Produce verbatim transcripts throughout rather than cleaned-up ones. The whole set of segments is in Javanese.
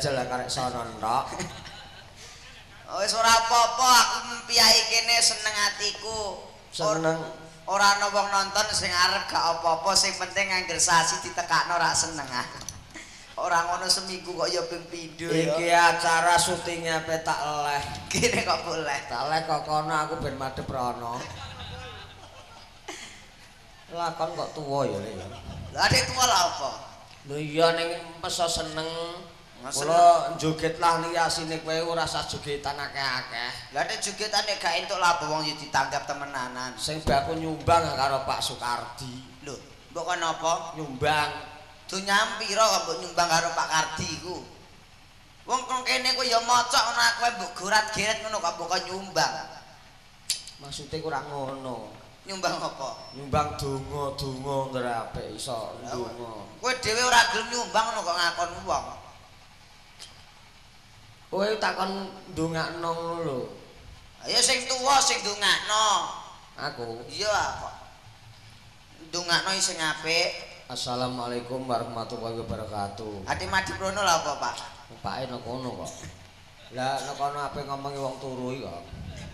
jajal karek sono ntok. Wis ora apa-apa aku piyai kene seneng atiku. Seneng. Ora ana wong nonton sing arep gak apa-apa sing penting angger sasi ditekakno ra seneng ah. Ora ngono seminggu kok ya ping pindho ya. Iki acara syutingnya pe tak leh. Kene kok boleh. Tak leh kok kono aku ben madhep rono. Lakon kok tuwa ya Le. Lah adek tuwa lah apa? Lho iya ning peso seneng. Kula joget lah liyasine kowe ora usah jogetan akeh-akeh. Lah nek jogetane gak entuk lah wong yo ditanggap temenanan. Sing baku nyumbang karo Pak Sukardi. Lho, mbok kon apa? Nyumbang. Dunyam pira kok mbok nyumbang karo Pak Kardi iku? Wong kok kene ku ya mocok ngono kowe mbok gorat-geret ngono kok mbok nyumbang. Maksude kurang ngono. Nyumbang apa? Nyumbang donga-donga ndere apik iso ndonga. Kowe dhewe ora gelem nyumbang ngono kok ngakon wong. Kowe takon ndongakno ngono lho. Ayo sing tuwa sing ndongakno. Aku. Iya kok. Ndongakno sing apik. Assalamualaikum warahmatullahi wabarakatuh. Ati madhiprono lah apa, Pak? Pake nek kono kok. Lah nek kono ape ngomongi wong turu iki kok.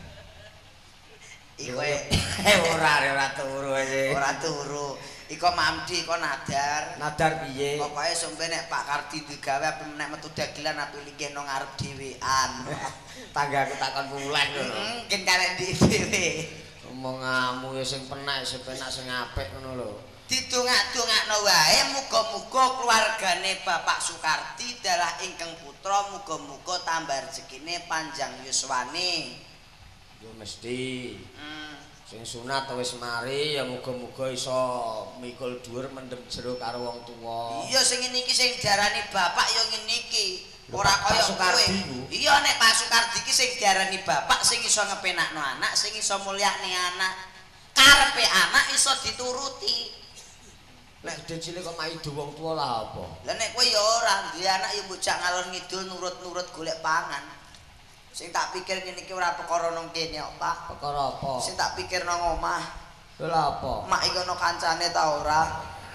Iku ora ora turu iki. Ora turu. Iko mamdi, iko nadar. Nadar piye? Pokoke sampe nek Pak Kardi digawe ape nek metu dagelan ape linggih nang ngarep dhewean. Tanggaku takon muleh lho. Heeh, ken karek dhewe. Omonganmu ya sing penak sing penak sing apik ngono lho. Didongak-dongakno wae muga-muga keluargane Bapak Sukardi dalah ingkang putra muga-muga tambah rezekine panjang yuswane. Ya mesti. Hmm. Sing sunat wis mari ya muga-muga iso mikul dhuwur mendem jero karo wong tuwa. Iya sing ngene iki sing diarani bapak ya ngene iki. Ora Pak kaya Sukardi kowe. iku. Iya nek Pak Sukardi iki sing diarani bapak sing iso ngepenakno anak, sing iso mulyakne anak. Karepe anak iso dituruti. Nek gede cilik kok maido wong tuwa lah apa? Lah nek kowe ya ora duwe anak ya bocah ngalor ngidul nurut-nurut golek pangan. Sing tak pikir ngene iki ora perkara nang kene kok, Pak. Perkara apa? Sing tak pikir nang omah. Lha lha apa? Mak iki ana kancane ta ora?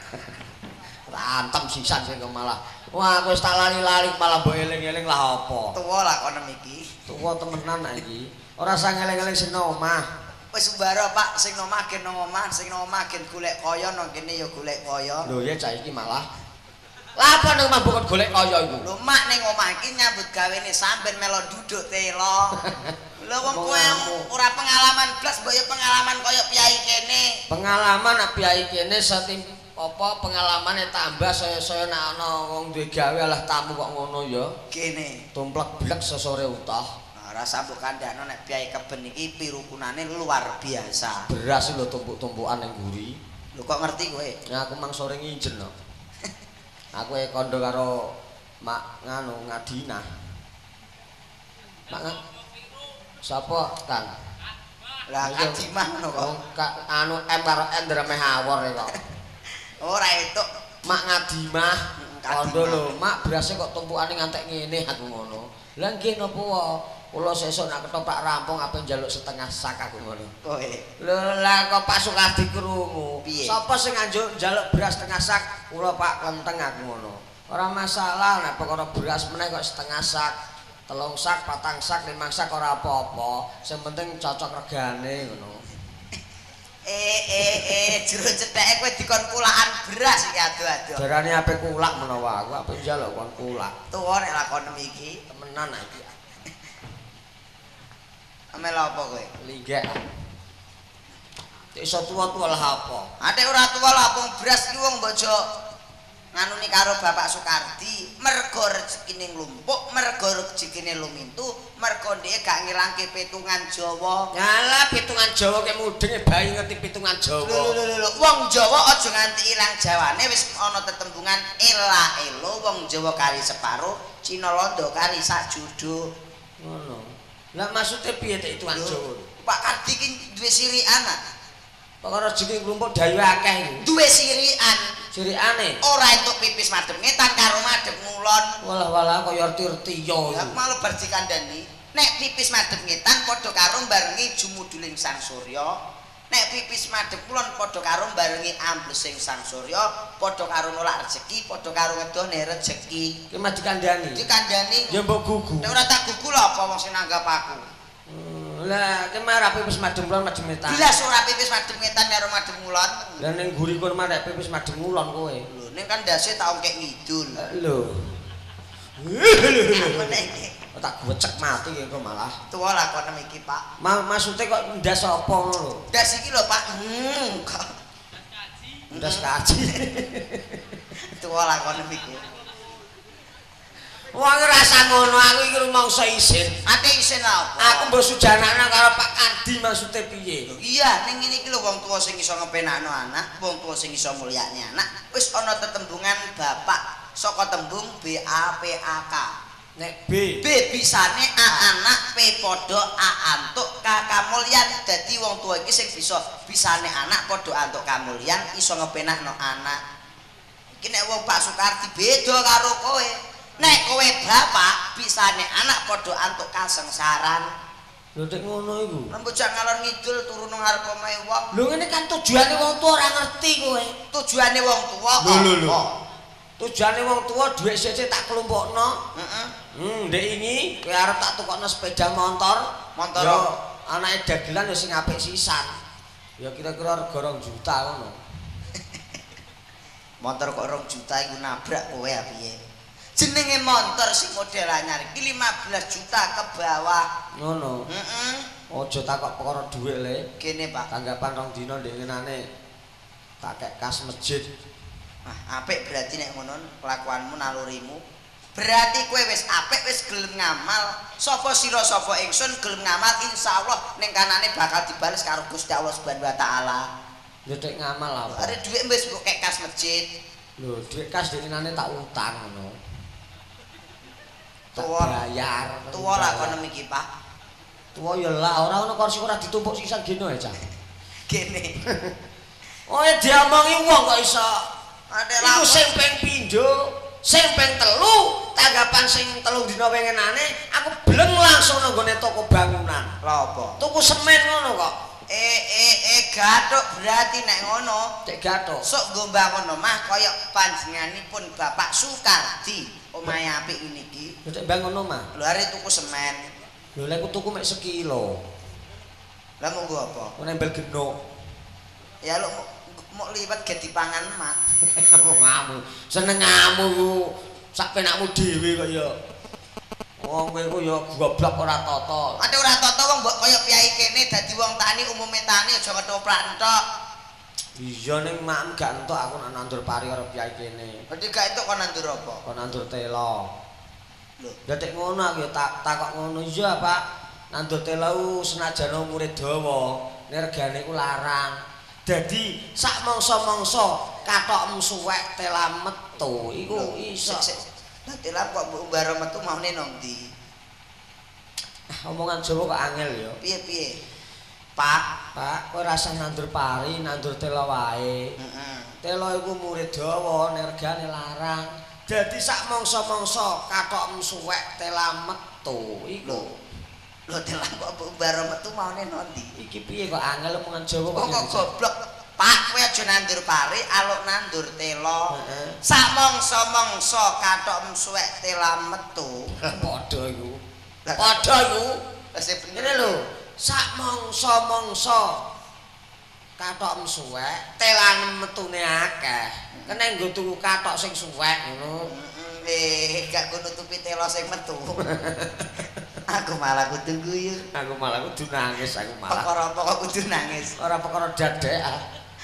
Rantem sisan sing kok malah. Wah, aku wis tak lali-lali malah mbok eling-eling lah apa? Tuwa lah kono iki. Tuwa temenan nek iki. Ora usah ngeling-eling sing nang omah. Wis sembara Pak, sing nang omah gen nang omah, sing nang omah gen golek kaya nang kene ya golek kaya. Lho ya cah iki malah. Lah apa nang omah bukan golek kaya iku? Lho mak ning omah iki nyambut gawene sampean melo duduk telo. Lho wong kowe ora pengalaman blas mbok ya pengalaman kaya piyai kene. Pengalaman api ai kene satim apa pengalamane tambah saya-saya nek ana wong duwe gawe alah tamu kok ngono ya. Kene. Tumplek blek sesore utah. Nah, rasa mbok kandhakno nek piyai keben iki pirukunane luar biasa. Beras lho tumpuk-tumpukan ning guri. Lho kok ngerti kowe? Ya aku mang sore nginjen no. Aku e kondo karo Mak nganu Ngadinah. Mak nga... Sapa, Kang? Lah kadimah ngono kok. Wong anu M karo N drame awor e kok. Ora entuk Mak Ngadimah. Kondo Kadimah. lho, Mak berase kok tumpukane ngantek ngene aku ngono. Lah nggih napa wae? Kula sesuk nak ketoprak rampung ape njaluk setengah sak aku ngono. kowe. Lho lah kok Pak Sukardi krungu. Piye? Sapa sing nganjuk njaluk beras setengah sak? Kula Pak Klenteng aku ngono. Ora masalah nek perkara beras meneh kok setengah sak, telung sak, patang sak, limang sak ora apa-apa. Sing penting cocok regane ngono. Eh eh eh jero cetheke kowe dikon kulakan beras iki ado-ado. Darane ape kulak menawa aku ape njaluk kon kulak. Tuwa nek lakon iki. Temenan iki. Amel apa kowe? Linggek. Cek iso tuwa-tuwa lah apa? Ate ora tuwa lapung beras iki wong bojo nganuni karo Bapak Sukardi, mergo rezekine nglumpuk, mergo rezekine lumintu, mergo dhek gak ngilangke pitungan Jawa. Ngalah pitungan Jawa ke mudeng bayi ngerti pitungan Jawa. Lho lho lho wong Jawa aja nganti ilang Jawane wis ana tetembungan ela elo wong Jawa kari separo, Cina Londo kari sak judo. Ngono. Lah maksudnya piye tek pitungan Jawa? Pak Kardi ki duwe sirikan. Perkara rezeki nglumpuk dayu akeh iku. Duwe sirikan. Sirikane. Ora entuk pipis madhep ngetan karo madhep ngulon. Walah-walah kaya arti-artiya. Ya malu bar dikandani. Nek pipis madhep ngetan padha karo barengi jumuduling Sang Surya. nek pipis madhep kulon padha karo barengi amblesing sang surya, padha karo nolak rejeki, padha karo ngedone rejeki. Ki mah dikandani. Dikandani. Ya mbok gugu. Nek ora tak gugu lho apa wong sing nanggap aku. Hmm, lah ki mah ra pipis madhem kulon madhem etan. Jelas ora pipis madhem etan karo madhem kulon. Lah ning guri kono mah nek pipis madhem kulon kowe. Lho ning kan ndase tak ongkek ngidul. Lho. Meneh iki. Tak gocek mati engko malah. Tuwa lakone iki, Pak. Ma maksude kok ndas apa ngono lho. Ndas iki lho, Pak. Hmm, kok Ndas kaji. tuwa lakone iki. Wong rasa ngono aku iki rumangsa isin. Ate isin apa? Aku mbok sujanakna karo Pak Kardi maksude piye? Iya, ning ngene iki lho wong tuwa sing iso ngepenakno anak, wong tuwa sing iso mulyakne anak, wis ana tetembungan bapak saka tembung B A P A K. Nek B. B bisane A anak, P padha A antuk, K kamulyan. Dadi wong tuwa iki sing bisa bisane anak padha antuk kamulyan, iso ngepenakno anak. Iki nek wong Pak Sukardi beda karo kowe. Nek kowe bapak bisane anak padha antuk kasengsaran. Lho nek ngono iku. Lembojak ngalor ngidul turu nang ngarep omahe wong. Lho ngene kan tujuane wong tuwa ora ngerti kowe. Tujuane wong tuwa Lho, lho, lho. apa? Tujuane wong tuwa dhuwit sithik tak kelompokno. Heeh. Hmm, ndek ini kowe arep tak tukokno sepeda motor. Motor. Yo anake dagelan yo sing apik sisan. Ya kira-kira rega rong juta ngono. Motor kok rong juta iku nabrak kowe ya piye? Jenenge motor sing model anyar iki lima belas juta ke bawah. Ngono. Heeh. Aja takok perkara dhuwit le. Kene, Pak. Tanggapan rong dina ndek ngenane tak kek kas masjid. Ah, apik berarti nek ngono kelakuanmu nalurimu. Berarti kowe wis apik, wis gelem ngamal. Sapa sira sapa ingsun gelem ngamal insyaallah ning kanane bakal dibales karo Gusti Allah Subhanahu wa taala. Ya tek ngamal apa? Are dhuwit wis mbok kek kas masjid. Lho, dhuwit kas ndek ngenane tak utang ngono. Tak Tuwa. bayar. Tuwa lakone iki, Pak. Tuwa ya lah, ora ono kursi ora ditumpuk sisan geno ya, Cak. Kene. Oh, ya diomongi wong kok iso. Ade Iku lakon. sing ping pindho, sing ping telu, tanggapan sing telung dina wengenane, aku bleng langsung nang gone toko bangunan. Lha apa? Tuku semen ngono kok. Eh eh eh gathuk berarti nek ngono. Cek gathuk. Sok nggo bangun omah kaya panjenenganipun Bapak Sukardi. Omahe apik ngene iki. Cek bangun omah. Lho are tuku semen. Lho lek aku tuku mek sekilo. Lah mau nggo apa? Ku nembel genuk. Ya lu mau liwat ge dipangan mak. Ngamu. Seneng ngamu ku. Sak penakmu dhewe kok ya. Wong kowe ku ya goblok ora tata. Ate ora tata wong mbok kaya piyai kene dadi wong tani umume tani aja ketoprak entok. Iya ning mak gak entuk aku nak nandur pari karo piyai kene. Berarti gak entuk kon nandur apa? Kok nandur telo. Lho, Ya tek ngono aku ya tak takok ngono iya Pak. Nandur telo senajan umure dawa, regane ku larang. Dadi sak mangsa-mangsa kathokmu suwek telam metu iku iso. Lah telam kok mbok umbara metu maune nang ndi? Omongan Jawa kok angel ya. Piye-piye? Pak, Pak, kowe rasah nandur pari, nandur telo wae. heeh. Telo iku umure dawa, regane larang. Dadi sak mangsa-mangsa kathokmu suwek telam metu iku. Lho telam kok mbok umbara metu maune nang ndi? Iki piye kok angel omongan Jawa kok. Kok goblok. Pak, kowe aja nandur pari, aluk nandur telo. Heeh. Sak mangsa-mangsa kathok suwek telam metu. Padha iku. Padha iku. Wis bener Ngene lho, sak mangsa-mangsa kathok suwek, telan metune akeh. Kene nggo tuku kathok sing suwek ngono. Eh, gak kudu nutupi telo sing metu. Aku malah kudu guyu. Aku malah kudu nangis, aku malah. Perkara apa kok kudu nangis? Ora perkara dadekan.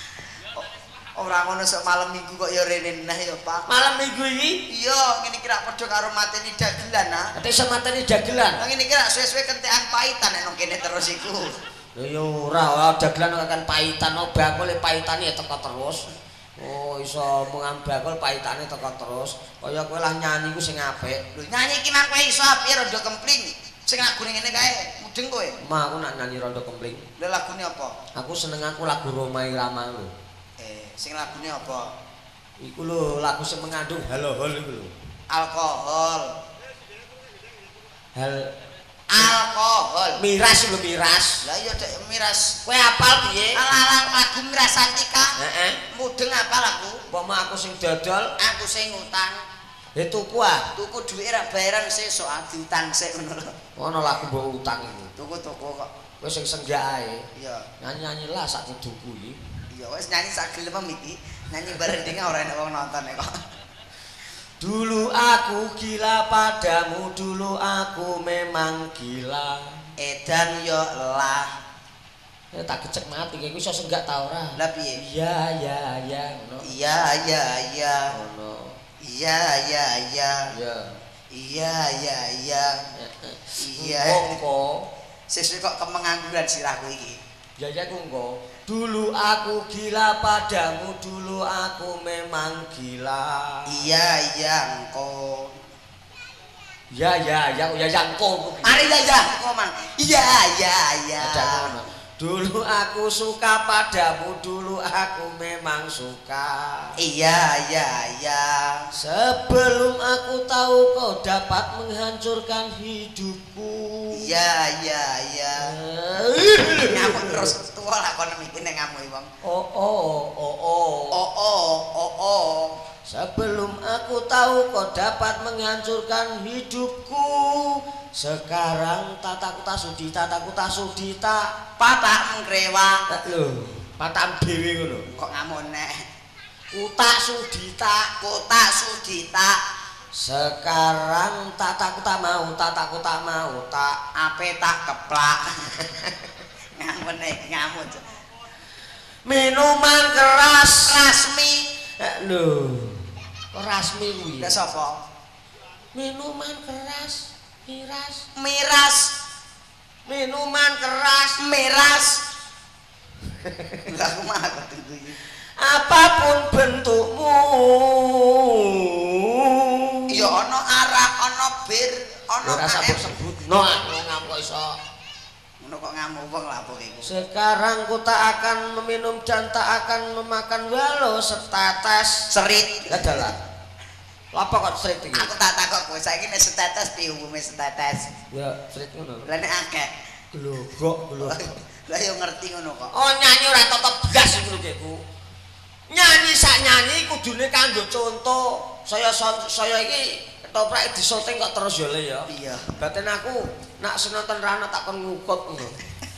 Ora ngono sok malam minggu kok ya rene nah ya, Pak. Malam minggu iki Iya, ngene iki rak padha karo mateni dagelan ah. ate iso mateni dagelan. Lah ngene iki rak suwe-suwe kentekan paitan nek nang kene terus iku. Lho ya ora, ora dagelan kok kan paitan, oh bakul paitane ya teko terus. Oh iso mung bakul paitane teko terus. Kaya kowe lah nyanyi ku sing apik. Lho nyanyi iki mah kowe iso piye rada kempling. Sing lagune ngene kae, mudeng kowe. Mah aku nak nyanyi rondo kempling. Lha lagune apa? Aku seneng aku lagu Roma Irama lho. Eh, sing lagune apa? Iku lho lagu sing mengandung halo hol iku lho. Alkohol. Hal alkohol. Miras lho miras. Lah iya dek miras. Kowe apal piye? Ala-ala lagu Miras Santika. Heeh. Mudeng apal aku. Umpama aku sing dodol, Aku sing ngutang. ya tuku ah. Tuku duwike ra bayaran sesuk diutang sik ngono lho. Ono lagu mbok utang iku. Tuku-tuku kok. Kowe sing senggak ae. Iya. Nyanyi-nyanyi lah sak kuduku iki. Iya wis nyanyi sak gelem iki. Nyanyi bareng dhewe ora enak wong nonton kok. Dulu aku gila padamu, dulu aku memang gila. Edan yo lah. Ya tak gecek mati kowe iso senggak ta ora? Lah piye? Iya iya iya ngono. Iya iya iya. Ngono. Iya iya iya. Ya. Iya iya iya. Iya. Engko Sesuk kok kemengangguran sirahku iki. ya ya engko. Dulu aku gila padamu, dulu aku memang gila. Iya iya engko. Ya ya ya ya ya engko. Ari ya ya engko man. Iya iya iya. Ada ngono. Dulu aku suka padamu, dulu aku memang suka. Iya iya iya. Sebelum aku tahu kau dapat menghancurkan hidupku. Iya iya iya. Ngamuk terus tua lah kono mikir nek ngamuk wong. Oh oh oh oh. Oh oh oh oh. Sebelum aku tahu kau dapat menghancurkan hidupku. Sekarang tataku tak sudi, tataku tak sudi tak. Patak mengkrewa. Lho, patam dhewe ngono. Kok ngamuk nek. Utak sudi tak. Kota Sudita. Sekarang tataku tak mau, tataku tak mau tak. Ape tak keplak. Ngamuk nek ngamuk. Minuman keras. Rasmi. Eh, lho. Kok rasmi kuwi? Lah sapa? Minuman keras, miras. Miras. Minuman keras, Miras. Lah aku mah kok tunggu iki. apapun bentukmu. Ya ana arak, ana bir, ana Ora sebut-sebut. No, aku ngamuk iso. Ngono kok ngamuk wong lha apa iku. Sekarang ku tak akan meminum dan tak akan memakan walau setetes. Serit. Adalah. Lapa kok serit iki? Aku tak takok kowe saiki nek setetes piye umume setetes? Ya, serit ngono. Lah nek akeh. Glogok, glogok. Lah yo ngerti ngono kok. Oh, nyanyi ora tetep blas iku lho, nyanyi sak nyanyi kudune kanggo contoh. Saya saya iki ketoprak disoting kok terus yo le ya. Iya. Batin aku nak senonton rana tak kon ngukut ngono.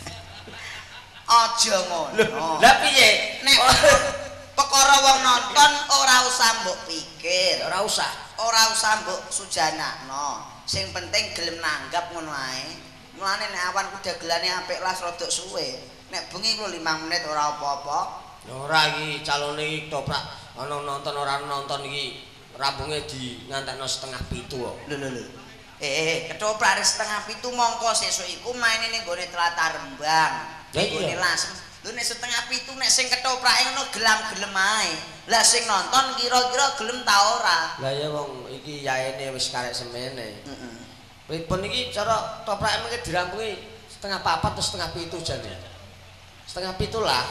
Aja ngono. Lah piye? Nek perkara wong nonton ora usah mbok pikir, Ora usah. ora usah mbok sujanakno. Sing penting gelem nanggap ngono ae. Mulane nek awan ku dagelane apik las rodok suwe. Nek bengi ku lima menit ora apa-apa. Ora iki calone iki ketoprak ana nonton ora nonton iki rampunge di ngantekno setengah pitu kok. Lho lho lho. Eh, eh ketoprak setengah pitu mongko sesuk iku maine ning gone Tlatar Rembang. Ya Gone iya. Lasem. Lho nek setengah pitu nek sing ketoprake ngono gelam-gelem ae. Lah sing nonton kira-kira gelem ta ora? Lah ya wong iki yaene wis karek semene. Heeh. Pripun iki cara toprake mengke dirampungi setengah papat atau setengah pitu jane. Setengah pitu lah.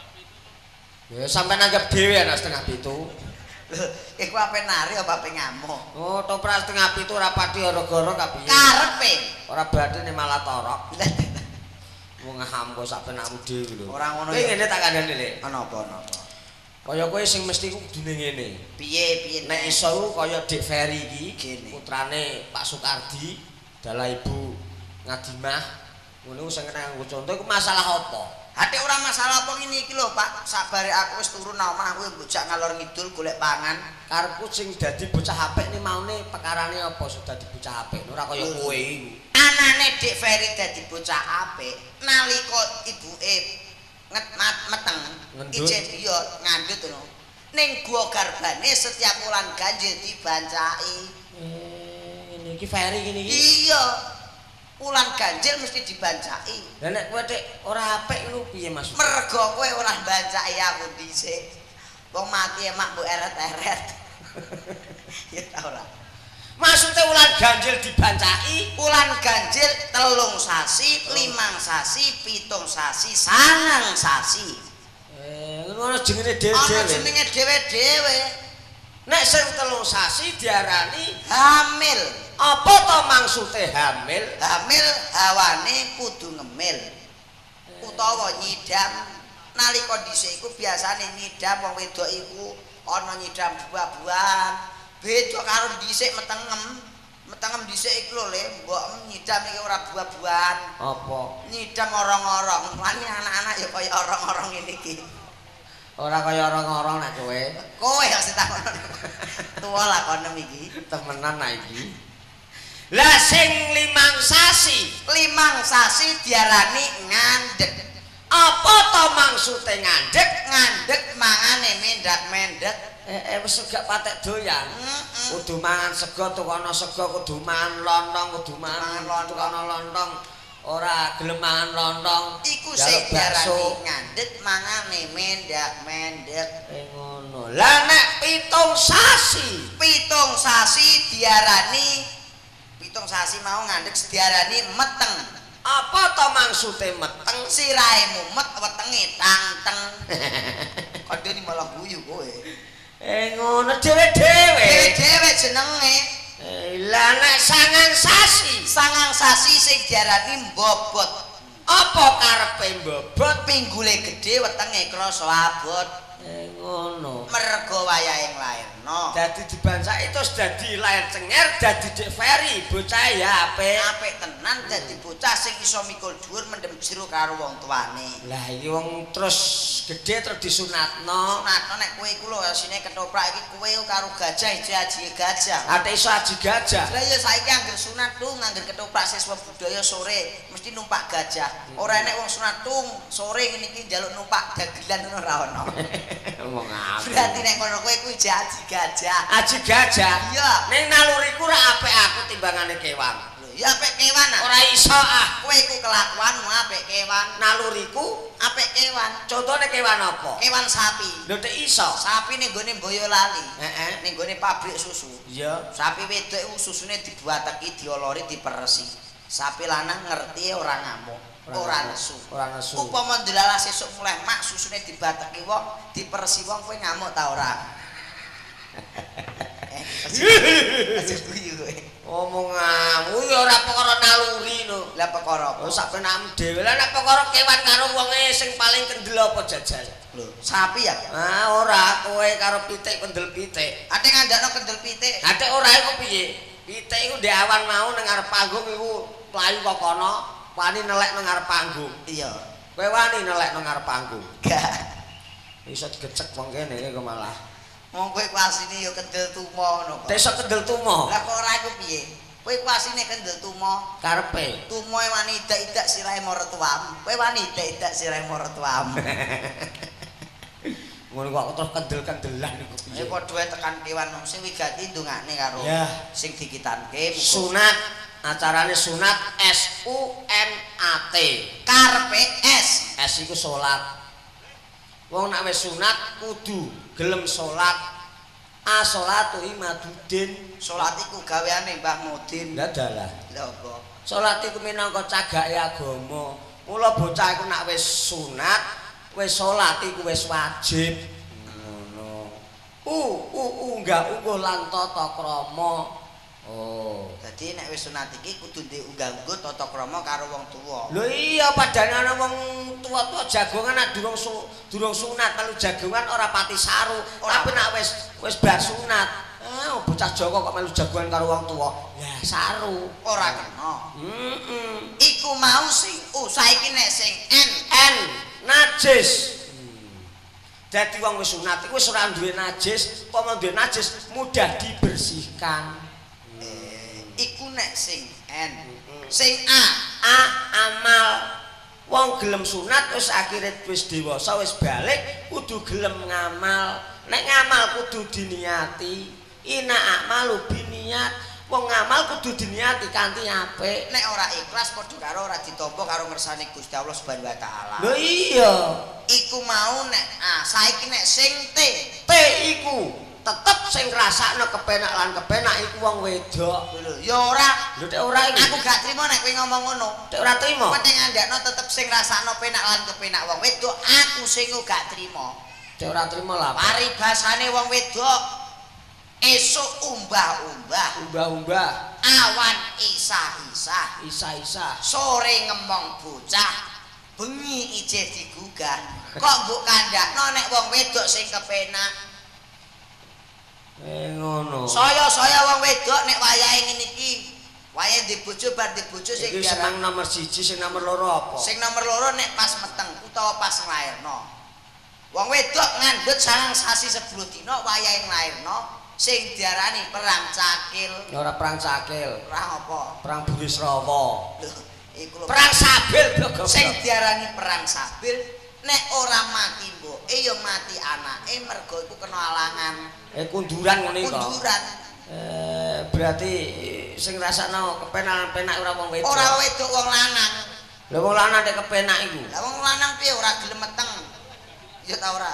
Ya sampai nanggap dhewe ana setengah pitu. Lho, iku ape nari apa ape ngamuk? Oh, toprak setengah pitu ora pati ora-gara kapiye. Karepe. Ora badine malah torok. Wong ngamuk sak penakmu dhewe lho. Ora ngono Kowe ya. ngene tak kandhani, Lek. Ana apa ana apa? Kaya kowe sing mesti ku kudune ngene. Piye piye Nek iso ku kaya Dik Ferry iki, Gene. putrane Pak Sukardi, dalah Ibu Ngadimah. Ngono sing kena nganggo contoh iku masalah apa? Hati ora masalah apa ngene iki lho, Pak. Sabare aku wis turu nang omah aku mbojak ngalor ngidul golek pangan. Karepku sing dadi bocah apik ni maune pekarane apa sudah dadi bocah apik ora kaya kowe iku. Anane Dik Ferry dadi bocah apik nalika ibuke ngetmat meteng Ngendut. ijen iya ngandut ngono. Ning gua garbane setiap wulan ganjil dibancaki. Eh, ngene iki Ferry ngene iki. Iya. Wulan ganjil mesti dibancaki. Lah nek kowe Dik ora apik ngono piye Mas? Mergo kowe ora bancaki aku dhisik. Wong mati emak mbok eret-eret. Ya ta ora. Maksudnya wulan ganjil dibancaki, Wulan ganjil telung sasi, limang sasi, pitung sasi, sangang sasi. eh ngono ana jenenge Ana dhewe-dhewe. jenenge dhewe-dhewe. Nek sing telung sasi diarani Hamil. Apa to maksude hamil? Hamil hawane kudu ngemil. Utawa nyidam nalika dhisik iku biasane nyidam wong wedok iku ana nyidam buah-buahan. Beda karo dhisik metengem. Metengem dhisik iku lho Le, mbok nyidam iki ora buah-buahan. Apa? Nyidam orong-orong. Lan anak-anak ya kaya orong-orong ngene iki. Ora kaya orang-orang nek kowe. Kowe yang sing takon. Tuwa lakonem iki. Temenan nek iki. Lah sing limang sasi, Limang sasi diarani ngandhek. apa to maksude ngandhek? Ngandhek mangane mendak-mendek. Eh, eh wis gak patek doyan. Heeh. Kudu mangan sego tukono sego, kudu mangan lontong, kudu mangan Mangan tukono lontong. Ora gelem mangan lontong. Iku njaluk sing diarani bakso. ngandhek mangane mendak-mendek. Eh ngono. Lah nek pitung sasi, Pitung sasi diarani pitung sasi mau ngandhek diarani meteng. apa to maksude meteng? Sirahe mumet wetenge tanteng. Kandhane malah guyu kowe. Eh ngono dhewe-dhewe. Dhewe jenenge Eh lah nek sangang sasi, sangang sasi sing diarani mbobot. apa karepe mbobot? Pinggule gedhe wetenge krasa abot. Eh ngono. Merga wayahe nglairno. Dadi dibancaki terus dadi lahir cenger, dadi Dik Ferry, bocah ya apik. Apik tenan dadi bocah sing iso mikul dhuwur mendem jero karo wong tuane. Lah iki wong terus gedhe terus disunatno. Sunatno nek kowe iku lho asine ketoprak iki kowe karo gajah ijo aji gajah. Ate iso aji gajah. Lah ya saiki angger sunat tung angger ketoprak siswa budaya sore mesti numpak gajah. Ora enek wong sunat tung sore ngene iki njaluk numpak dagelan ngono ora ono. Ngomong apa? Berarti nek kono kowe kuwi aji gajah. Aji gajah. Iya. Ning naluriku ora apik aku timbangane kewan. Lho ya apik kewan ah. Ora iso ah. Kowe iku kelakuanmu apik kewan. Naluriku Apik kewan. contone kewan apa? Kewan sapi. Lho tek iso. Sapi ning gone Boyolali. Heeh. Ning gone pabrik susu. Iya. Sapi wedok iku susune dibuateki, diolori, diperesi. Sapi lanang ngerti ora ngamuk, ora nesu. Ora nesu. Upama ndelalah sesuk mulai mak susune dibateki wong, diperesi wong kowe ngamuk ta ora? Eh, aja guyu kowe. Omong ngamu ya ora perkara naluri lho. Lah perkara apa? Oh sak penam dhewe. Lah nek perkara kewan karo wonge sing paling kendel apa jajal? Lho, sapi ya? Ah ora kowe karo pitik kendel pitik. Ate ngandakno kendel pitik. Ate ora iku piye? Pitik iku ndek awan mau nang ngarep panggung iku mlayu kok kono, wani nelek nang ngarep panggung. Iya. Kowe wani nelek nang ngarep panggung. Gak. Iso digecek wong kene iki kok malah. Wong kowe ku asine ya kendel tumo ngono kok. Iso kendel tumo. Lah kok ora iku piye? Kowe ku asine kendel tumo. Karepe. Tumoe wani idak-idak sirahe maratuam. Kowe wani idak-idak sirahe maratuam. Ngono kok terus kendel-kendelan iku Ya piye? padha tekan kewan sing wigati ndongakne karo Ya. sing dikitanke muga Sunat, acarane sunat S U N A T. karepe es. S iku salat. Wong nek wis sunat kudu gelem salat. A salatu imaduddin. Salat iku gaweane Mbah Mudin. Lah dalah. Lha apa? Salat iku minangka cagake agama. Mula bocah iku nek wis sunat, wis salat iku wis wajib. Ngono. Uh, uh, unggah ungguh lan tata krama. Oh. Dadi nek wis sunat iki kudu ndek unggah-ungguh tata krama karo wong tuwa. Lho iya padane ana wong tuwa-tuwa jagongan nek durung su, durung sunat melu jagongan ora pati saru. Ora. Tapi nek wis wis bar sunat, ah bocah Joko kok melu jagongan karo wong tuwa. Ya saru. Ora kena. Heeh. Iku mau sing oh saiki nek sing en En najis. Dadi wong wis sunat iku wis ora duwe najis, apa duwe najis mudah dibersihkan. eh, iku nek sing en. Sing a A amal wong gelem sunat wis akhire wis dewasa wis balik kudu gelem ngamal. Nek ngamal kudu diniati. Ina amalu biniat. Wong ngamal kudu diniati kanthi apik. nek ora ikhlas padha karo ora ditampa karo ngersane Gusti Allah Subhanahu wa taala. Lho iya. Iku mau nek ah saiki nek sing T T iku tetep sing ngrasakno kepenak lan kepenak iku wong wedok. lho ya ora Lho tek ora iki. aku gak trimo nek kowe ngomong ngono. Tek ora trimo. Penting andakno tetep sing rasakno penak lan kepenak wong wedok aku sing gak trimo. Tek ora trimo lah. Paribasane wong wedok esuk umbah-umbah, umbah-umbah, awan isah-isah, isah-isah, sore ngemong bocah, bengi ijeh digugah. Kok mbok kandhakno nek wong wedok sing kepenak? Eh ngono. Saya-saya wong wedok nek wayahe ngene iki, wayahe di bojo bar di bojo sing iki seneng nomor siji, sing nomor loro apa? Sing nomor loro nek pas meteng utawa pas nglairno. Wong wedok ngandhut sangang sasi sepuluh dina wayahe nglairno sing diarani perang cakil. Ora perang cakil. Perang apa? Perang Burisrawa. Lho, iku lho. Perang Sabil blok. Sing diarani perang Sabil nek ora mati mboke ya mati anake mergo iku kena alangan. Eh kunduran ngene kok. Kunduran. Eh berarti sing rasakno kepenak-penak ora wong wedok. Ora wedok wong lanang. Lha wong lanang nek kepenak iku. Lah wong lanang piye ora gelem meteng. Ya ta ora.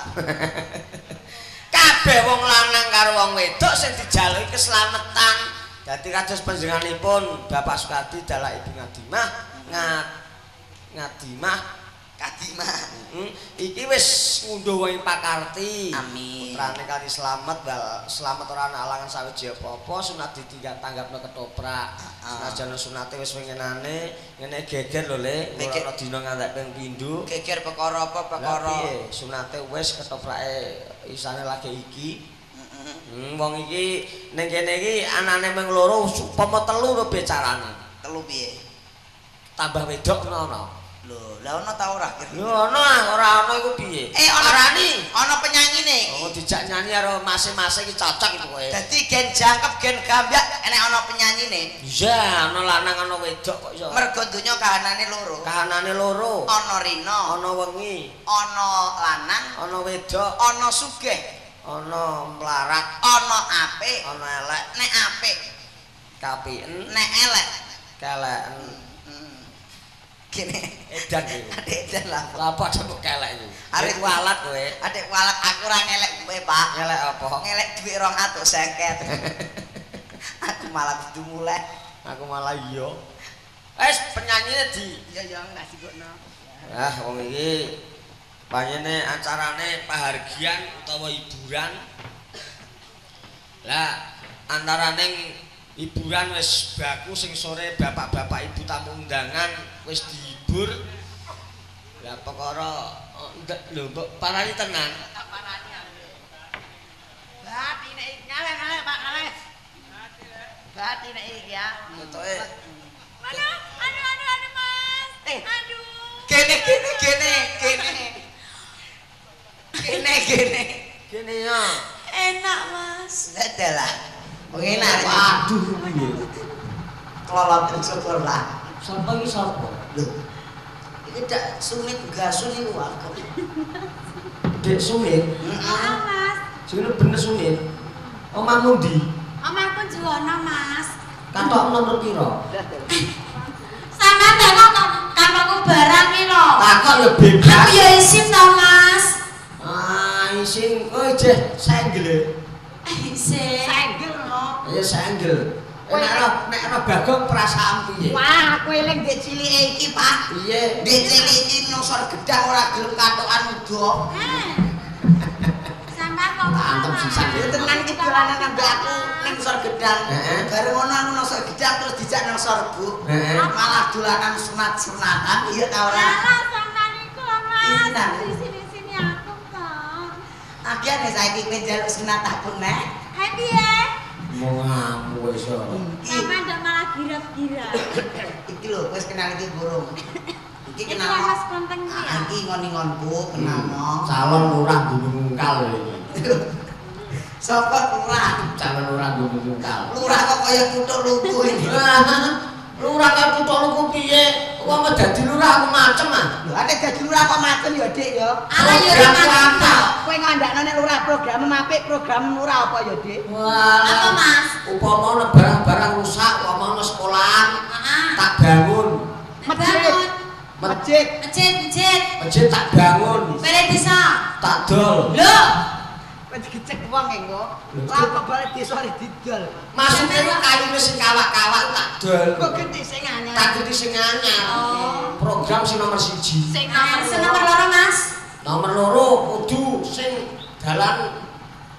Kabeh wong lanang karo wong wedok sing dijaluki keslametan. Dadi kados panjenenganipun Bapak Sukardi dalah Ibu Ngadimah, ngat Ngadimah Kadimah. Hmm, iki wis ngunduh wae pakarti. Amin. Putrane kali slamet bal slamet ora ana alangan sawiji apa-apa, sunat ditinggal tanggapno ketoprak. Senajan sunate wis winginane, ngene geger lho Le, ora dina ngantek ping pindho. Geger perkara apa perkara? Piye? Sunate wis ketoprake isane lagi iki. Hmm, wong iki ning kene iki anane mung loro, upama telu lho bicarane. Telu piye? Tambah wedok ngono. Lho, lah ono ta ora? Lho ono ah, ora ono iku piye? Eh ono arani. Ono penyanyine iki. Oh, dijak nyanyi karo masing-masing iki cocok iki kowe. Dadi gen jangkep gen gambyak enek ono penyanyine. Iya, ono lanang ono wedok kok iso. Mergo donya kahanane loro. Kahanane loro. Ono rina, Ono wengi, ono lanang, ono wedok, ono sugih, ono mlarat, ono apik, ono elek, nek apik, kapiken, nek elek. keleken. Gini Edan iku. edan lah. Lah apa cembuk kelek iku? Arek Arek walat kowe. Adik walat aku ora ngelek kowe, Pak. Ngelek apa? Ngelek duit rong atus seket. Aku malah kudu mulai. Aku malah iya. Wes penyanyine di. Ya ya nggak sigokno. Ah wong iki panjene acarane pahargyan utawa hiburan. Lah antaraning hiburan wis baku sing sore bapak-bapak ibu tamu undangan wis dihibur. Lah perkara lho mbok parani tenan. Tak parani. Bat ini nyale-nyale Pak Kales. Bat ini iki ya. Entuke. Aduh, aduh, aduh, aduh, Mas. Eh. Aduh. Kene kene kene kene. Kene kene. Kene ya. Enak, Mas. Adalah. Enak. Waduh piye? Kelolot syukur lah. Sapa iki sapa? Lho. Iki dak sumit gasun iki wae. Dek Sumit. Heeh, Mas. Sing bener Sumit. Omahmu ndi? Omahku Juwono, Mas. Kantok nomor pira? Sampeyan takok kok kantorku barang iki lho. Takok ya bebas. Aku ya isin to, Mas. Ah, isin kowe jeh senggel. Isin. Senggel no. Ya senggel. Nek ana nek ana Bagong perasaan piye? Wah, aku eling ndek cilike iki, Pak. Piye? Ndek cilik iki nosor gedang ora gelem katokan udo. Eh. Sampeyan kok Antem sisan. Ya tenan iki dolanan ambek aku ning nosor gedang. Heeh. Bareng ngono aku nosor gedang terus dijak nosor Bu. Heeh. Malah dolanan sunat-sunatan iya ta ora? Lah, sampeyan iku lho, Mas. Iya. Di sini-sini aku kok. Akhirnya saiki kowe njaluk sunat aku nek. Hai piye? Mau ngamu wis. Iki Sampeyan ndak malah girap-girap. iki lho wis kenal iki burung. Iki Iki kenal. Mas Konteng iki ya. Ah, iki ngoni-ngonku kenalno. Calon lurah Gunung Mungkal iki. Sapa lurah? Calon lurah Gunung Mungkal. Lurah kok kaya kutuk lugu ini. Lurah kaya kutuk lugu piye? Wong dadi lurah aku macem ah. Lho ate dadi lurah kok macem ya, Dik ya. Ala yo Program ora apa? Kowe ngandakno nek lurah program apik program lurah apa ya, Dik? Wah, Apa, Mas? upama ana barang-barang rusak, upama ana sekolahan, Heeh. tak bangun. Bangun. Masjid. Masjid, masjid. Masjid tak bangun, Balai desa. tak dol. Lho, Kowe digecek wong engko. Lah kok balik desa didol. Maksudnya itu kayune sing kawak-kawak tak dol. Kok gede sing anyar. Tak gede sing anyar. Oh. Program sing nomor siji. Sing nomor sing nomor loro, Mas. Nomor loro kudu sing dalan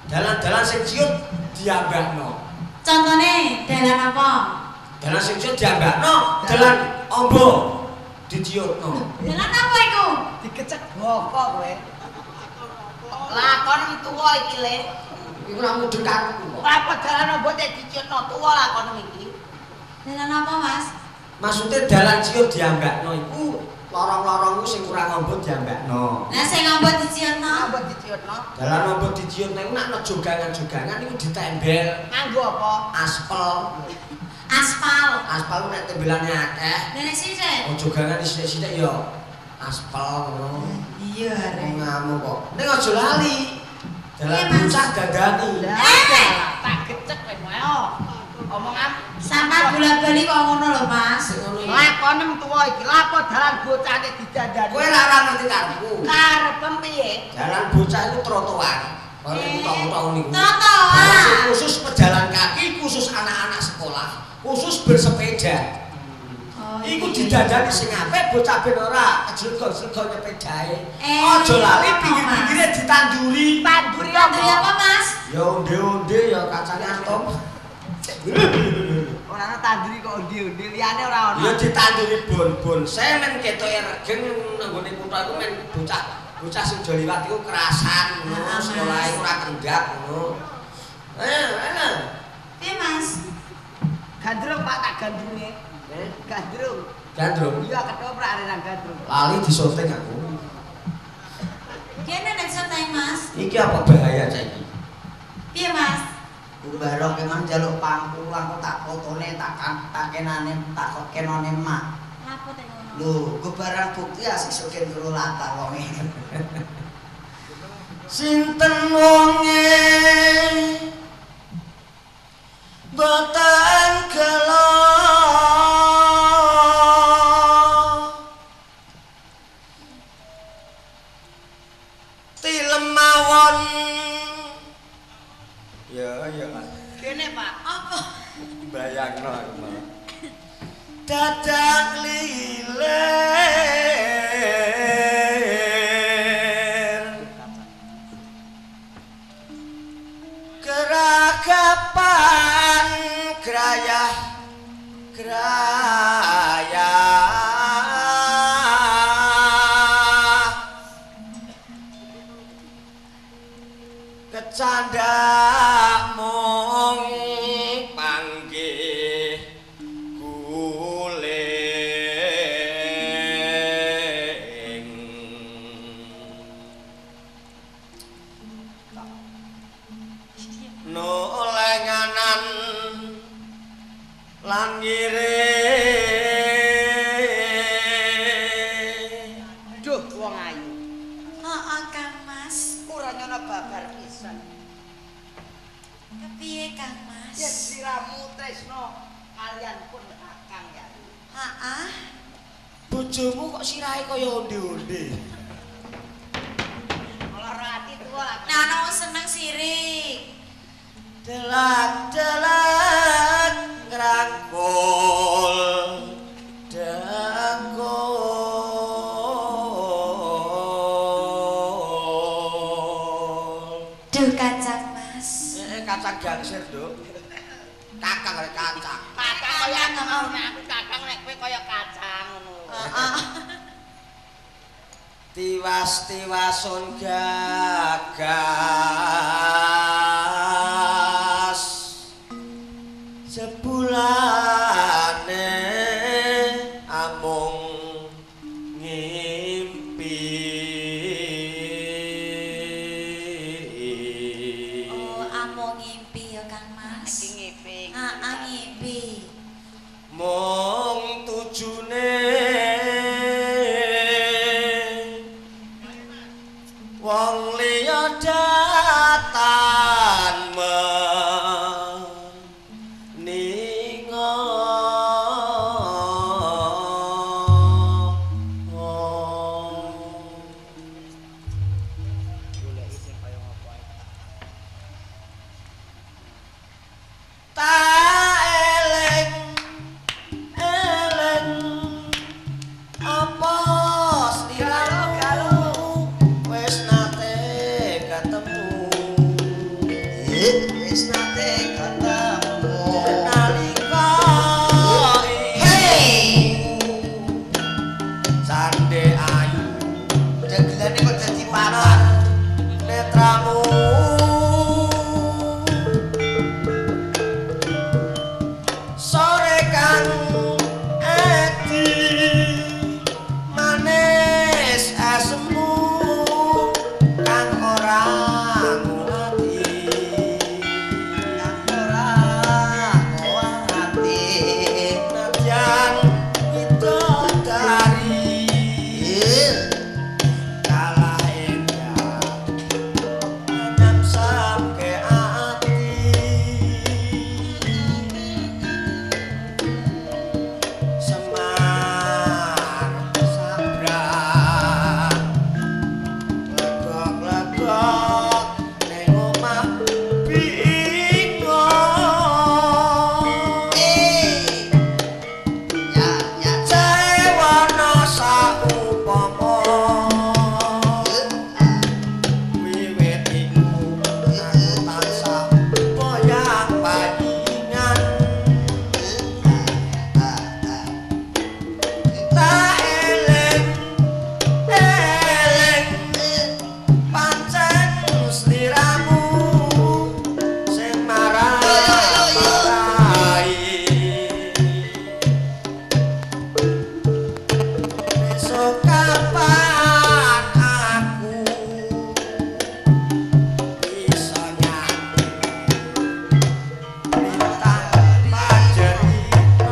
Dalan-dalan sing ciut diambakno. Contone dalan apa? Dalan sing ciut diambakno, dalan ombo diciutno. Dalan apa iku? Dikecek boko kowe. Lakon tuwa iki le. Iku ora mudhun karepku kok. Apa dalan ombo tek diciutno tuwa lakon iki. Dalan apa, Mas? Maksudnya dalan ciut diambakno iku lorong-lorong ku sing kurang ombo diambakno. Lah sing ngombo diciutno? Ombo diciutno. Dalan ombo diciutno iku nek ana jogangan-jogangan iku ditembel Nganggo apa? aspal. Aspal. Aspal ku nek tembelane akeh. Nenek sisik. Oh jogangan sithik-sithik ya aspal ngono. Iya, Wong ngamu kok. Ning aja lali. Dalan Iya, Mas. bocah dadani. Eh, tak gecek kowe yo. Omongan sampean bola-bali kok ngono lho, Mas. Sing ngono iki. lakonem tuwa iki lapo dalan bocah nek didandani. Kowe ora ora ngerti karepku. Karepem piye? Jalan bocah itu trotoar. Kalau Eh, muta-muta niku. trotoar. Jalan sing khusus pejalan kaki, khusus anak-anak sekolah, khusus bersepeda. Oh, Iku iya. didandani sing apik bocah ben ora kejelgo-jelgo nyepedae. Eh, Aja lali apa, pinggir-pinggire ditanduri. Panduri Tanduri apa, Mas? Ya onde-onde ya kacang atom. Ora ana tanduri kok ndi-ndi liyane ora ana. Ya ditanduri bon-bon. Saya men ketoke regen nanggone kutha iku men bocah bocah sing do liwat iku kerasan ngono, Ah, sekolah Mas. iku ora kendhap ngono. Eh, enak. Piye, Mas? Gandrung Pak tak gandrunge. Eh, Gandrung. gandrung. Iya ketoprak arek gandrung. Lali disoting aku. Kene nek santai, Mas. Iki apa bahaya saiki? Piye, Mas? Barok emang jaluk pangku aku tak fotone tak tak kenane tak kenone mak. Lapo tek ngono? Lho, go barang bukti asik sogen karo latar wonge. Sinten wonge boten kelo tilem mawon. Ya ya Kene Pak. Apa? bayangno aku malah. Dadak lilir keragapan grayah grayah kecandak mung panggih guling nolenganan lan ngiring. Duh wong ayu. Heeh, Kang Mas. Ora nyono babar pisan. Kepiye, Kang Mas? Yen siramu tresno kalian pun akang ya. Heeh. Bojomu kok sirahe kaya onde-onde. Lara ati tuwa lak. Nah, ana wong seneng sirik. Delak-delak ngrangkul dangkul. Duh, Kacang Mas. Eh kacang gangsir, Duk. Kakang rek kacang. Kacang kaya ngono aku kakang nek kowe kaya kacang ngono. Heeh. Tiwas-tiwasun gagas sepulane amung ngimpi. Oh, amung ngimpi ya, Kang Mas. Iki ngiping. Heeh, ngimpi. Mung tujune wong liya datan meninga ini kok jadi papan netramu sore kang edi manis asemu kang ora ngati kang ora ngati najan itu dari kalah endah nan sampe ati semar sabrang legok-legok ning omah bingung eh ya ya jae wana saupama wiwit iku aku tansah boyang panjenengan tak eling eling pancen sliramu sing marah-marahi besok kapan aku bisa nyanyi lintang panjenengan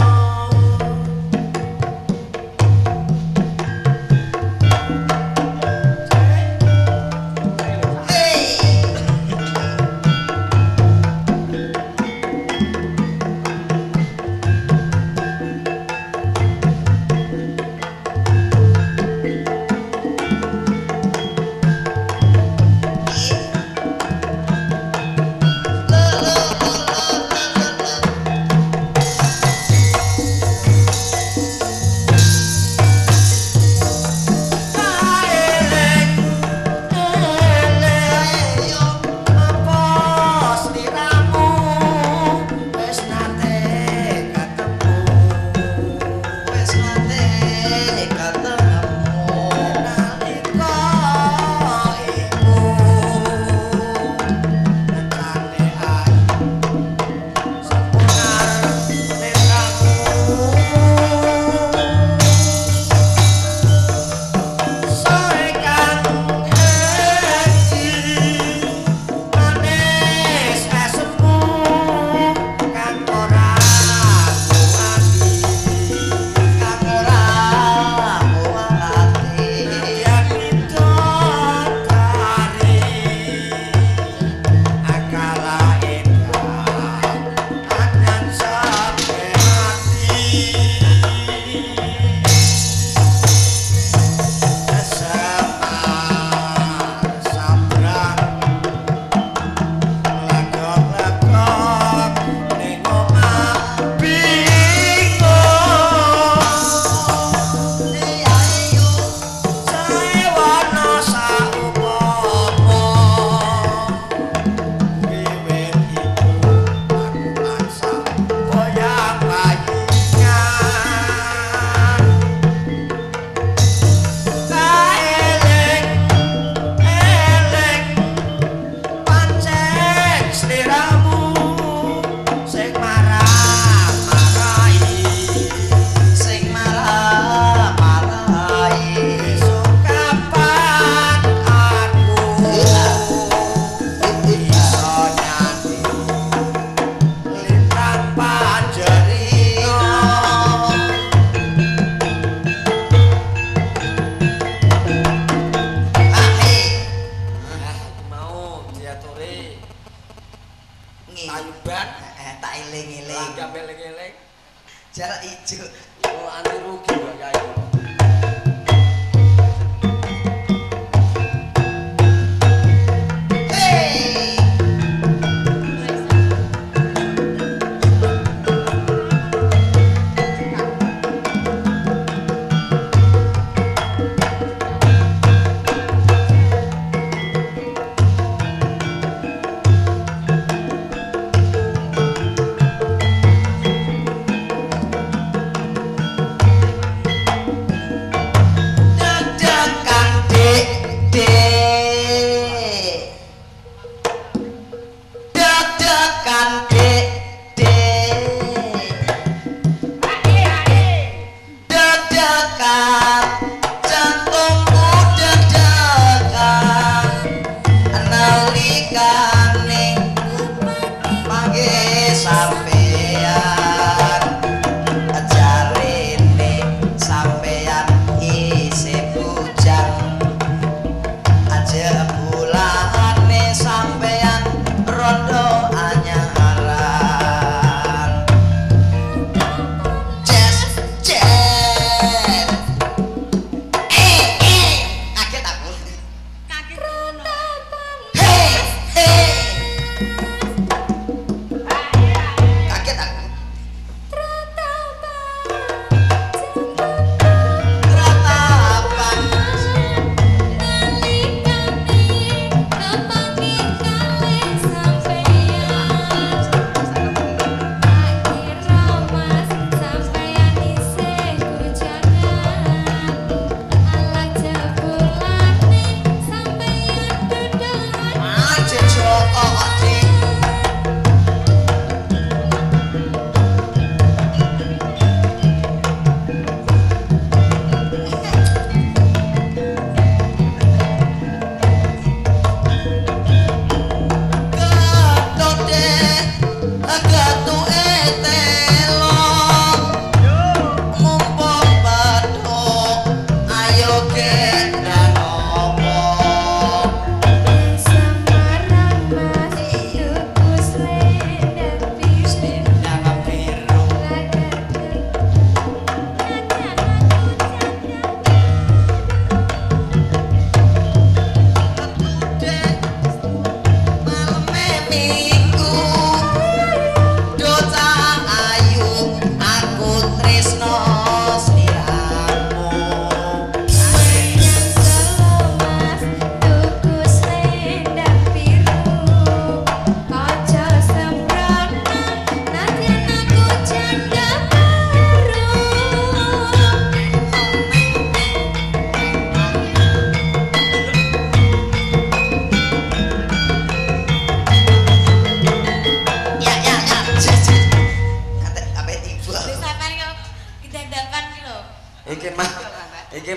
Tayuban eh tak eling-eling langgam eling-eling jarak ijo oh anti rugi kok kae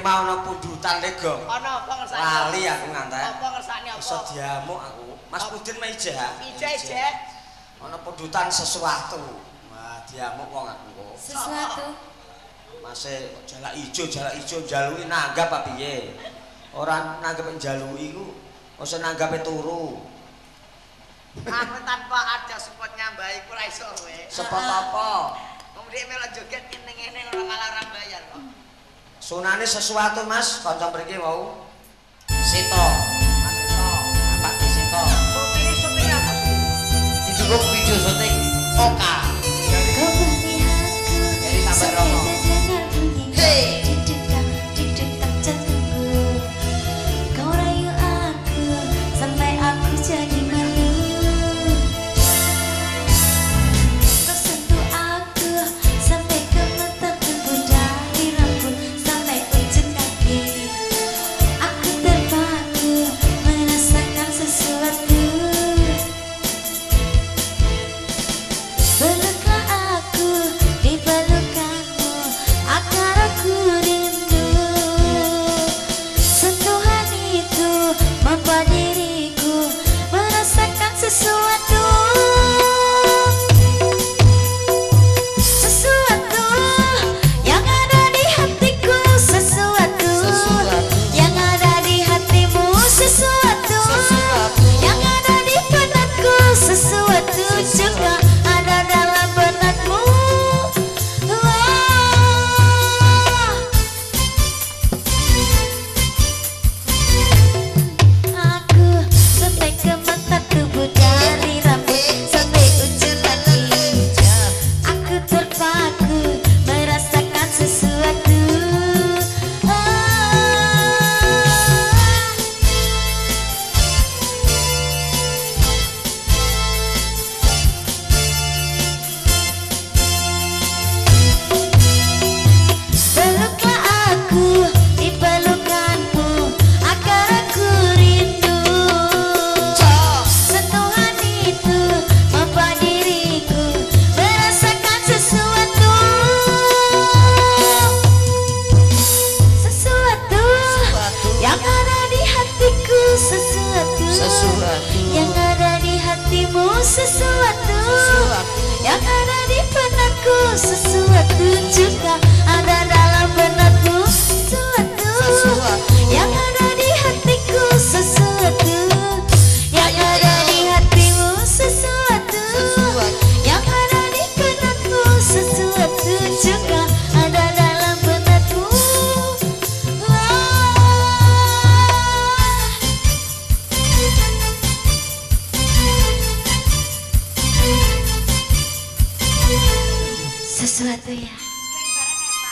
mau ana pundutan lego. Ana apa ngersani? Lali aku ngantek. Apa ngersani apa? Iso diamuk aku. Mas Pudin mah ijah. Ijah ijah. Ana pundutan sesuatu. Wah, diamuk wong aku. Sesuatu. Masih jalak ijo, jalak ijo njaluki nanggap apa piye? Ora nanggap njaluki iku, ora nanggape turu. Aku tanpa ada support nyambahi ku ra iso kowe. Sepot apa? Wong dhek melok joget ngene-ngene ora malah ora bayar kok. Sunane sesuatu Mas, kanca mriki wau. Seto. Mas Seto. Pak Di Seto. Syuting syuting apa? Didukung video syuting Oka. Kau berpihakku Dari Sabar sampai Romo. terdengar bunyi Hey. deg-degan, deg-degan jantungku. Kau rayu aku sampai aku jadi malu. Kau sentuh aku sampai ke mata tubuh dari rambut sampai ujung kaki. Aku terpaku merasakan sesuatu. Peluklah aku di pelukanmu agar aku rindu. Sentuhan itu membuat diriku merasakan sesuatu. Sesuatu yang ada di hatiku, sesuatu yang ada di hatimu, sesuatu yang ada di benakku, sesuatu juga ada dalam benakmu. Wah. Aku sampai ke mata tubuh dari rambut sampai ujung kaki. Aku terpaku merasakan sesuatu. Peluklah aku di pelukanmu agar aku rindu. Sentuhan itu membuat diriku merasakan sesuatu. Sesuatu yang ada di hatiku, sesuatu yang ada di hatimu, sesuatu yang ada di benakku, sesuatu juga ada dalam benakmu, sesuatu yang ada di hatiku, sesuatu yang ada di hatimu, sesuatu yang ada di benakmu, sesuatu juga ada dalam benakmu. Wah. Sesuatu ya.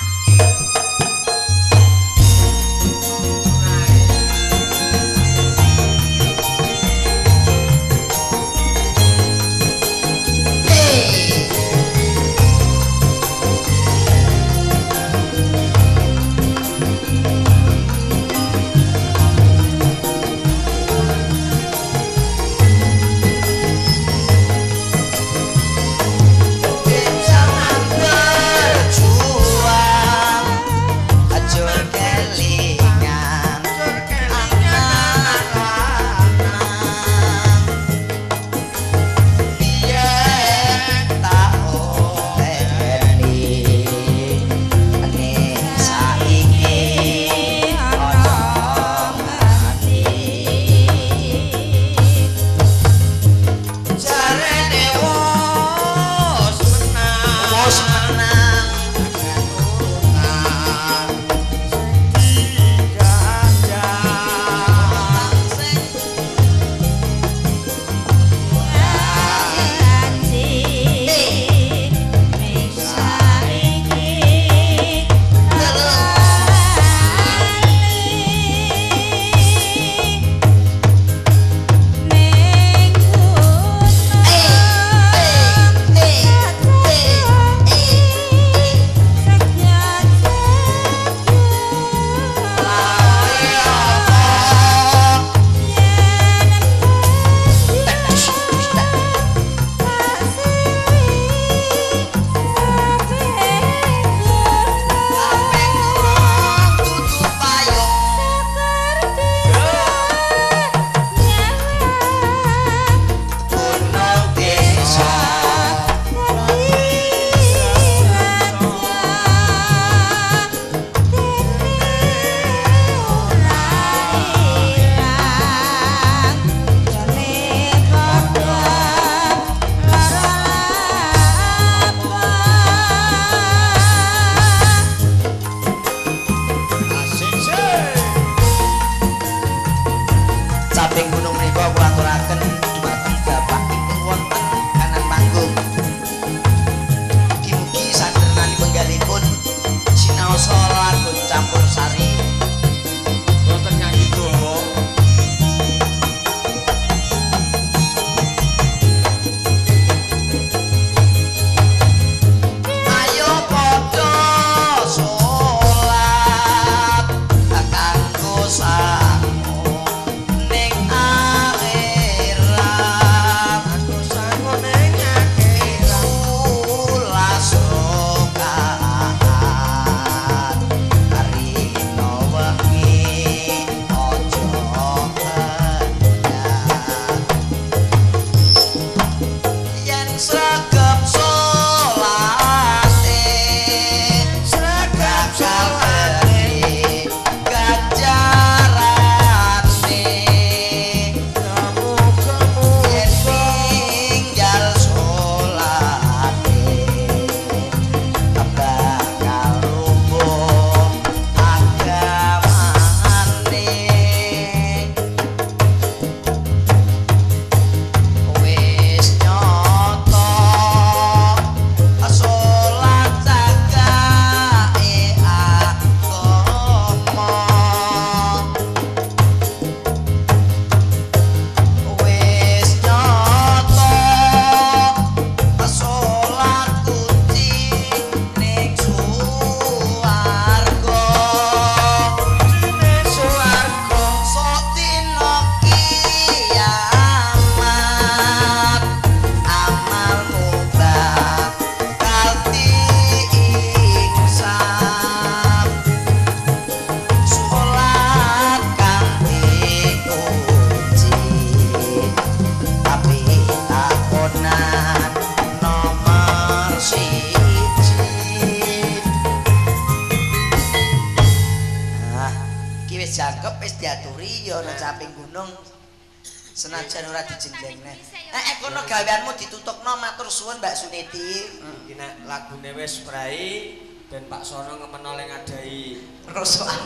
wis diaturi ya ana caping gunung. Senajan ora dijenjengne. Eh kono gaweanmu ditutupno matur suwun Mbak Suniti. Iki nek lagune wis prai ben Pak Sono ngemeno le ngadahi Rosoan.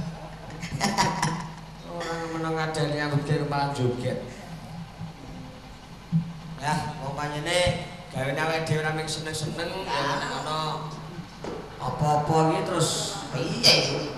ora ngemeno ngadahi nyambut kerumahan joget. Ya, umpamane gawene awake dhewe ora mung seneng-seneng ya nek ana apa-apa iki terus Piye?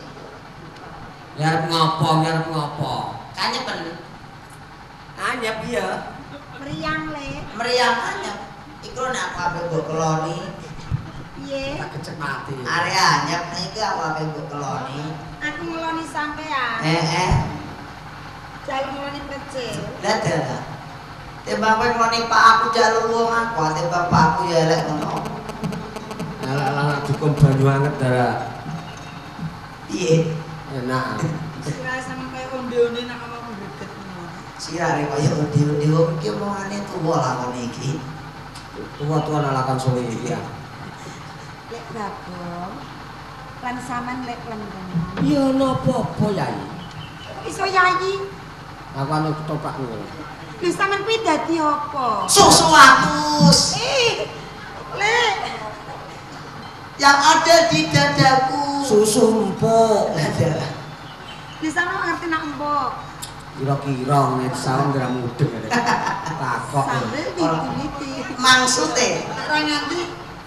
ya arep ngopo, ya arep ngopo. Kanyepen. Anyep iya. Meriang le. Meriang anyep. Iku nek aku ape mbok keloni. Piye? Tak kecek mati. Area anyep iki aku ape mbok keloni. Aku ngeloni sampean. Eh eh. Jal ngeloni kecil. Lah dalah. Timbang kowe ngeloni Pak aku jalur wong aku, timbang Pak aku ya elek ngono. Alah-alah dukun banyu anget dara. Piye? Enak. Sira sama kayak onde-onde nak kamu greget. Sirare kaya undi-undi wong iki omongane tuwa lakon iki. Tua-tua nalakan sore iki ya. Lek babong. Lan sampean lek lengkeng. Ya napa-apa Yai. Iso yayi. Aku anu ketoprak ngono. Lha sampean kuwi dadi apa? Susu atus Ih. Lek. yang ada di dadaku. Susu empuk. Lah dalah. Lha sampean ngerti nak mbok. Kira-kira nek saung kira mudeng ya. Takok. Sambil diti-diti. Maksude Ora nganti.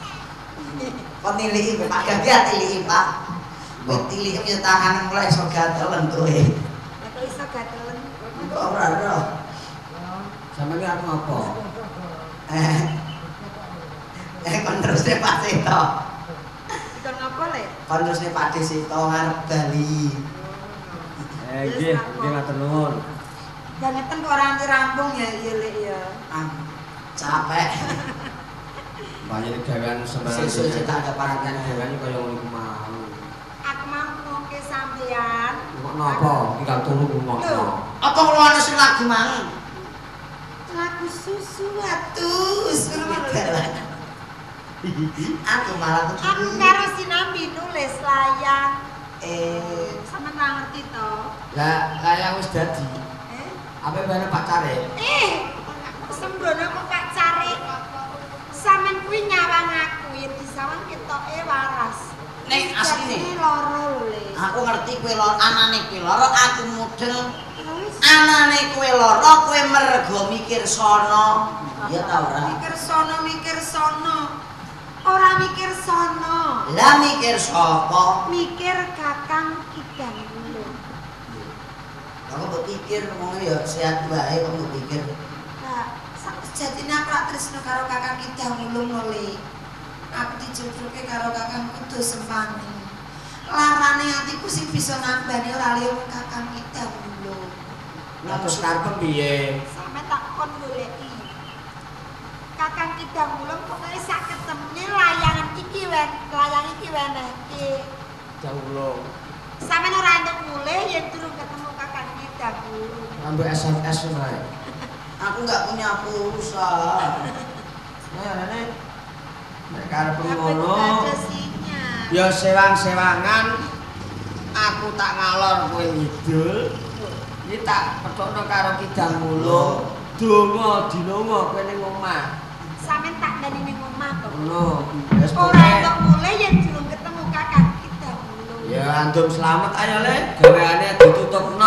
kon niliki Pak Ganti atiliki Pak. Kowe tiliki yo tangan mulai iso gatelen kowe. Lah kok iso gatelen. Kok ora ora. Sampe iki aku apa? Eh. Eh kon terusne Pak Seto. Dikon apa le? Kon terusne Pak Desito ngarep Bali. Eh nggih, nggih matur nuwun. Bangetan kok ora nganti rampung ya iya lek ya. Ah, capek. Banyak gawean sembarang. Sesuk cetak ada parakan parakan. gawean kaya ngono iku mau. Aku mau ngomongke sampean. Kok napa? Tinggal turu ngomongno. Apa kula ana sing lagi mang? Lagu susu Atus, aku malah Aku kecuri. karo sinambi nulis layang. Eh, Sampeyan ora ngerti to? Lah, layang wis dadi. Eh? Apa bane pacare? Eh, sembrono kok pacare. Sampeyan kuwi nyawang aku yen disawang ketoke waras. Ning asline. Jadi loro lho, Le. Aku ngerti kowe loro, anane kowe loro, aku mudeng. Terus Anane kowe loro, kowe mergo mikir sono. Ya ta ora? mikir sono mikir sono. Ora mikir sono. Lah mikir sapa? Mikir Kakang Kidang dulu. Aku mbok pikir ngono ya sehat wae kok mbok pikir. Nah, sejatine aku lak tresno karo Kakang Kidang ulung nuli. Aku dijodohke karo Kakang Kudu Sempani. Larane atiku sing bisa nambani ora liya Kakang Kidang dulu. Lah terus karep piye? Sampe tak kon goleki. Kakang Kidang ulung pokoke sak ketemune layangan iki wen, layang iki wenehke. Jauh. Sampeyan ora entuk mulih yen durung ketemu Kakang Kidang ulung. Ambil S M S wae. Aku enggak punya pulsa. Nah, Nenek. Nek karep Apa ngono, ada sinyal? ya sewang-sewangan aku tak ngalor kowe ngidul. Iki tak petokno karo Kidang Mulung. Donga dinonga kowe ning omah. Sampeyan tak ndani ning omah to. Ngono. Wis Ora pokoke. entuk mulih yen durung ketemu Kakang Kidang ulung. Ya antum selamat ayo Le. Gaweane ditutupno